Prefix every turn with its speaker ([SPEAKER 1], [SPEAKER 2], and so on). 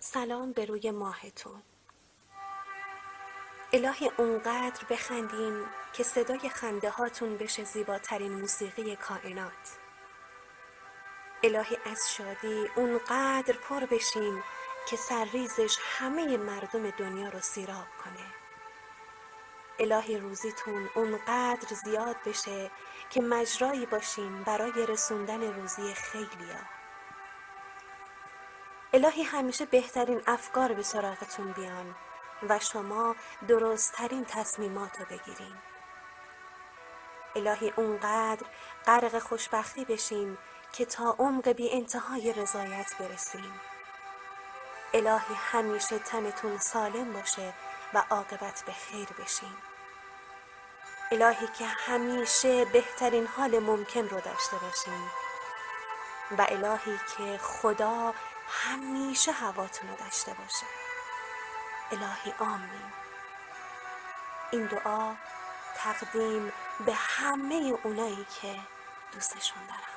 [SPEAKER 1] سلام به روی ماهتون. الهی اونقدر بخندیم که صدای خنده هاتون بشه زیباترین موسیقی کائنات. الهی از شادی اونقدر پر بشیم که سرریزش همه مردم دنیا رو سیراب کنه. الهی روزیتون اونقدر زیاد بشه که مجرایی باشین برای رسوندن روزی خیلیا. الهی همیشه بهترین افکار به سراغتون بیان و شما درست‌ترین تصمیمات رو بگیرین. الهی اونقدر غرق خوشبختی بشین که تا عمق بی انتهای رضایت برسین. الهی همیشه تنتون سالم باشه و عاقبت به خیر بشین. الهی که همیشه بهترین حال ممکن رو داشته باشین و الهی که خدا همیشه هواتون رو داشته باشه. الهی آمین. این دعا تقدیم به همه اونایی که دوستشون دارن.